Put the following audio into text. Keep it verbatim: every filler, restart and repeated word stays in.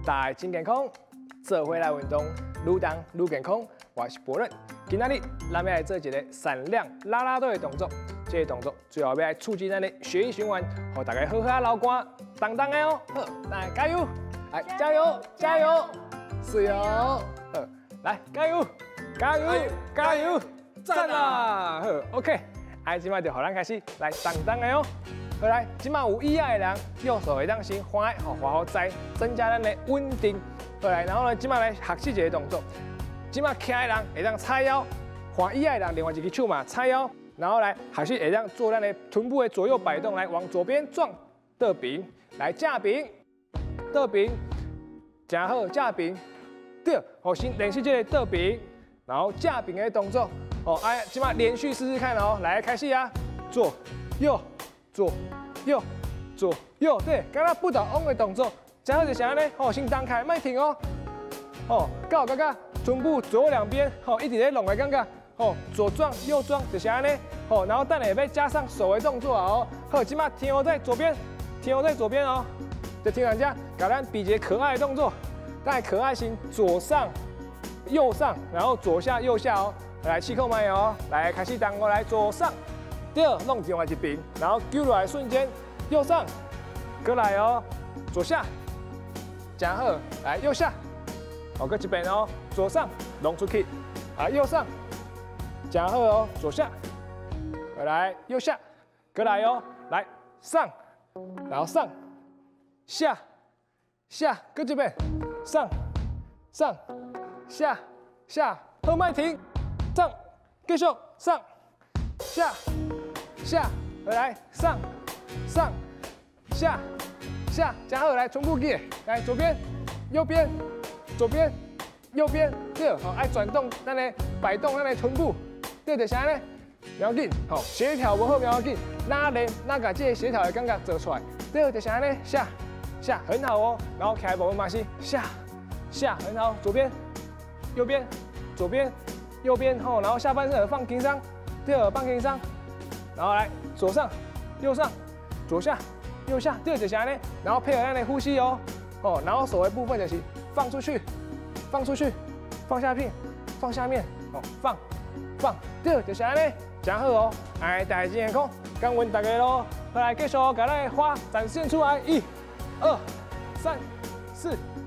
大家真健康，做回来运动，愈动愈健康。我是博润，今仔日咱要来做一个闪亮啦啦队的动作。这个动作最后要来促进咱的血液循环，让大家好好流汗，当当的哦。好，来加油！来加油！加油！是哦。好，来加油！加油！加油！赞啦！好 ，OK。哎，今摆就互咱开始来当当的哦。好来，今摆有椅仔的人，右手会当先滑好滑好栽，增加咱的稳定。好来，然后呢，今摆来学习一个动作。今摆徛的人会当叉腰，滑椅仔的人另外一只手嘛叉腰。然后来还是会让做咱的臀部的左右摆动，来往左边撞，倒平，来架平，倒平，真好，架平，对，好，先练习这个倒平，然后架平的动作，哦，哎，今晚连续试试看哦，来开始啊，左右左右左右，对，刚刚不倒翁的动作，真好就是安尼，哦，先张开，莫停哦，哦，到刚刚臀部左右两边，哦，一直在弄的感觉。哦，左撞右撞就是安尼，哦，然后等下要加上手的动作啊哦，好，今麦天后在左边，天后在左边哦，就听人家搞咱比一个可爱的动作，但可爱型左上右上，然后左下右下哦，来气口慢哦，来开始当我来左上，第二弄另外一边，然后丢落来瞬间右上，过来哦，左下，真好，来右下，好，搁一边哦，左上弄出去，啊右上。真好哦，左下，回来右下，过来哦，来上，然后上，下，下，搁这边，上，上，下，下，后慢停，上，继续上，下，下，回来上，上，下，下，真好，来重复记，来左边，右边，左边，右边，对，好，爱转动，咱的摆动咱的臀部。对，就是安尼，不要紧，吼，协调不好不要紧，哪练哪把这个协调的感觉做出来，对，就是安尼，下下很好哦，然后开步嘛是下下很好，左边右边左边右边吼，然后下半身放轻松，对，放轻松，然后来左上右上左下右下，对，就是安尼，然后配合咱的呼吸哦，哦，然后手的部分就是放出去，放出去，放下片，放下面，哦，放。放，对，就是安尼，真好哦！哎，大家真健康，感恩大家咯。来，继续把咱的花展现出来，一、二、三、四。